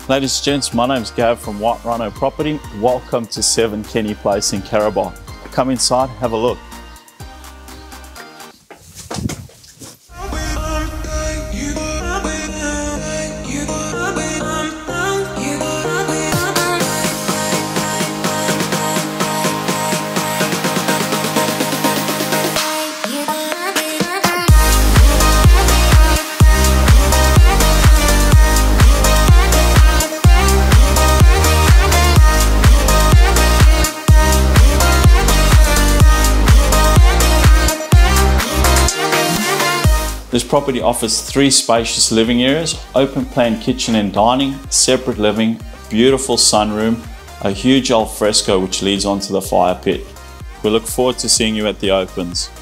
Ladies and gents, my name's Gav from White Rhino Property. Welcome to 7 Kenny Place in Karabar. Come inside, have a look. This property offers 3 spacious living areas, open plan kitchen and dining, separate living, beautiful sunroom, a huge al fresco which leads onto the fire pit. We look forward to seeing you at the opens.